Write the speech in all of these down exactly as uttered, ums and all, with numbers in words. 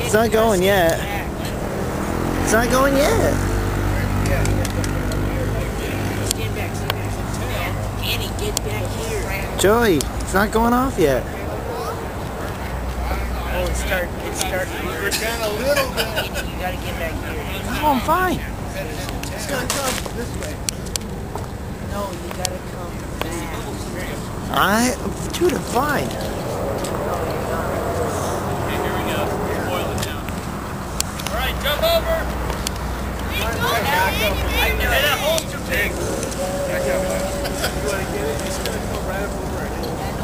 It's not going yet. It's not going yet. Annie, get back here. Joey, it's not going off yet. Oh, it's starting. It's starting. We're down a little bit. Annie, you gotta get back here. Oh, I'm fine. It's gonna come this way. No, you gotta come back. I, dude, I'm fine. Okay, here we go. Boil it down. All right, jump over. Hey, that hole's too big. You wanna get it? It's gonna go right up over it.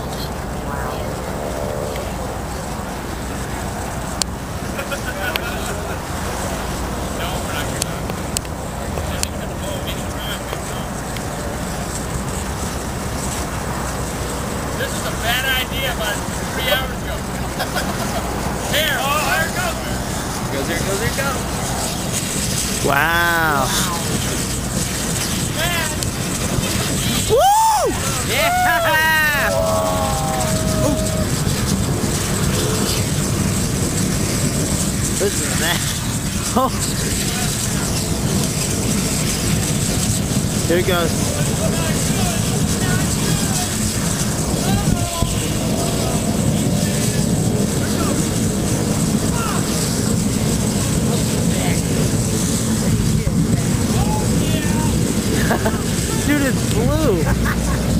No, we're not gonna. Doesn't have to blow any traffic. This is a bad idea about three hours ago. There, oh, there it goes. Goes there, goes there, goes. Wow. Man. Woo! Yeah! Listen to that. Oh. Here it goes. Dude, it's blue.